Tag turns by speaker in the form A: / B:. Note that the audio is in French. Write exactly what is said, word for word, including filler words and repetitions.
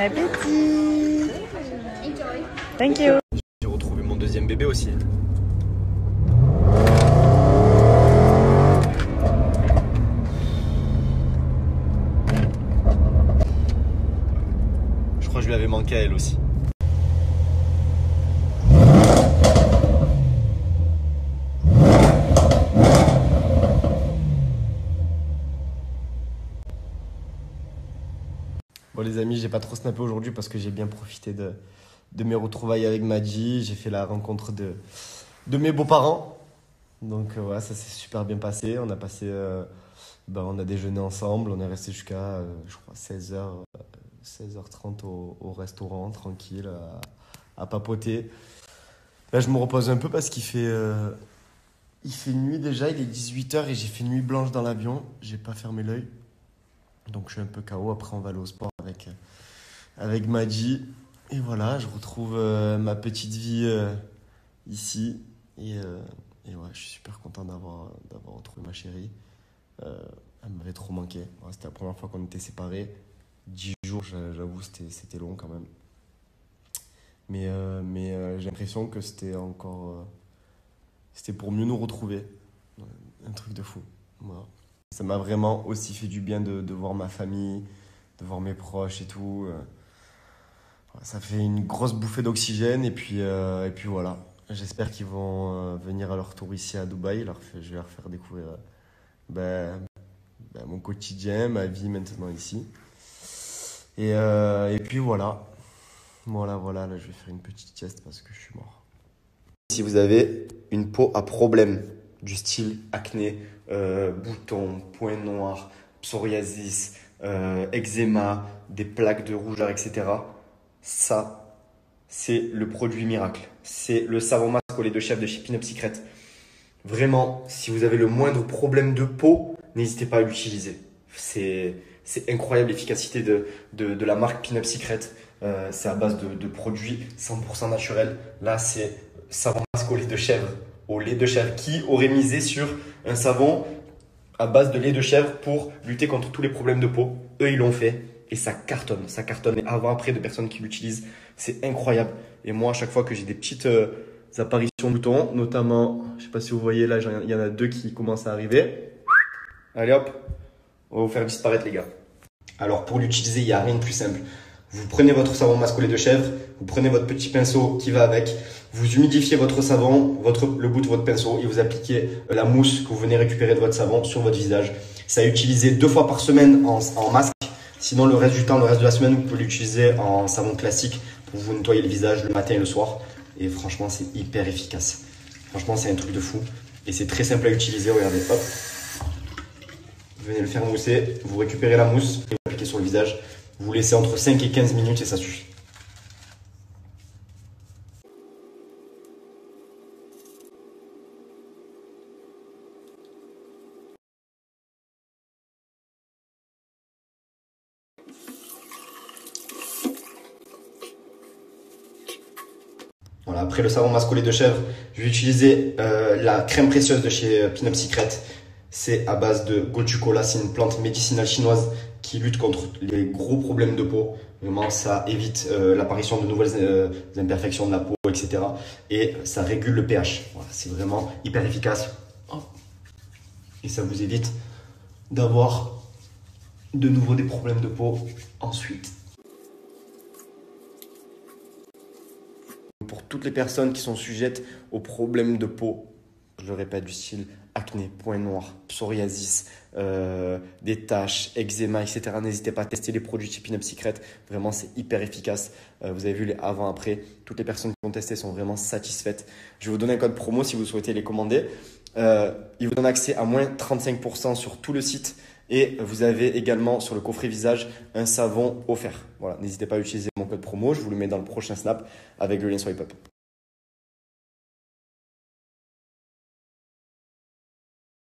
A: appétit. Thank you.
B: J'ai retrouvé mon deuxième bébé aussi. Je crois que je lui avais manqué à elle aussi. Bon les amis, j'ai pas trop snappé aujourd'hui parce que j'ai bien profité de, de mes retrouvailles avec Madji. J'ai fait la rencontre de, de mes beaux-parents. Donc euh, voilà, ça s'est super bien passé. On a passé, euh, ben, on a déjeuné ensemble. On est resté jusqu'à, euh, je crois, seize heures, seize heures trente au, au restaurant, tranquille, à, à papoter. Là, je me repose un peu parce qu'il fait, euh, il fait nuit déjà. Il est dix-huit heures et j'ai fait nuit blanche dans l'avion. J'ai pas fermé l'œil. Donc je suis un peu K O. Après, on va aller au sport avec, avec Madji. Et voilà, je retrouve euh, ma petite vie euh, ici. Et, euh, et ouais, je suis super content d'avoir, d'avoir retrouvé ma chérie. Euh, elle m'avait trop manqué. Ouais, c'était la première fois qu'on était séparés. Dix jours, j'avoue, c'était, c'était long quand même. Mais, euh, mais euh, j'ai l'impression que c'était encore... Euh, c'était pour mieux nous retrouver. Ouais, un truc de fou. Voilà. Ça m'a vraiment aussi fait du bien de, de voir ma famille, de voir mes proches et tout. Ça fait une grosse bouffée d'oxygène et puis, euh, et puis voilà. J'espère qu'ils vont euh, venir à leur tour ici à Dubaï. Leur fait, je vais leur faire découvrir euh, ben, ben, mon quotidien, ma vie maintenant ici. Et, euh, et puis voilà. Voilà, voilà. Là, je vais faire une petite sieste parce que je suis mort. Si vous avez une peau à problème, du style acné, euh, boutons, points noirs, psoriasis, euh, eczéma, des plaques de rougeur, et cetera. Ça, c'est le produit miracle. C'est le savon masque au lait de chèvre de chez Pin Up Secret. Vraiment, si vous avez le moindre problème de peau, n'hésitez pas à l'utiliser. C'est, c'est incroyable l'efficacité de, de, de la marque Pin Up Secret. Euh, c'est à base de, de produits cent pour cent naturels. Là, c'est savon masque au lait de chèvre. Au lait de chèvre. Qui aurait misé sur un savon à base de lait de chèvre pour lutter contre tous les problèmes de peau? Eux, ils l'ont fait et ça cartonne. Ça cartonne. Et avant-après de personnes qui l'utilisent, c'est incroyable. Et moi, à chaque fois que j'ai des petites euh, apparitions de boutons, notamment, je ne sais pas si vous voyez là, il y en a deux qui commencent à arriver. Allez hop, on va vous faire disparaître les gars. Alors pour l'utiliser, il n'y a rien de plus simple. Vous prenez votre savon masque au lait de chèvre, vous prenez votre petit pinceau qui va avec, vous humidifiez votre savon, votre, le bout de votre pinceau et vous appliquez la mousse que vous venez récupérer de votre savon sur votre visage. C'est à utiliser deux fois par semaine en, en masque. Sinon, le reste du temps, le reste de la semaine, vous pouvez l'utiliser en savon classique pour vous nettoyer le visage le matin et le soir. Et franchement, c'est hyper efficace. Franchement, c'est un truc de fou. Et c'est très simple à utiliser. Regardez, hop. Vous venez le faire mousser, vous récupérez la mousse et vous l'appliquez sur le visage. Vous laissez entre cinq et quinze minutes et ça suffit. Voilà, après le savon masque au lait de chèvre, je vais utiliser euh, la crème précieuse de chez Pin Up Secret. C'est à base de gotu kola, c'est une plante médicinale chinoise qui lutte contre les gros problèmes de peau. Vraiment, ça évite euh, l'apparition de nouvelles euh, imperfections de la peau, et cetera. Et ça régule le pH. Voilà, c'est vraiment hyper efficace. Et ça vous évite d'avoir de nouveau des problèmes de peau ensuite. Pour toutes les personnes qui sont sujettes aux problèmes de peau, je le répète, du style acné, points noirs, psoriasis, euh, des taches, eczéma, et cetera. N'hésitez pas à tester les produits chez Pin Up Secret. Vraiment, c'est hyper efficace. Euh, vous avez vu les avant-après. Toutes les personnes qui ont testé sont vraiment satisfaites. Je vais vous donner un code promo si vous souhaitez les commander. Euh, il vous donne accès à moins trente-cinq pour cent sur tout le site. Et vous avez également sur le coffret visage un savon offert. Voilà, n'hésitez pas à utiliser mon code promo. Je vous le mets dans le prochain snap avec le lien swipe up.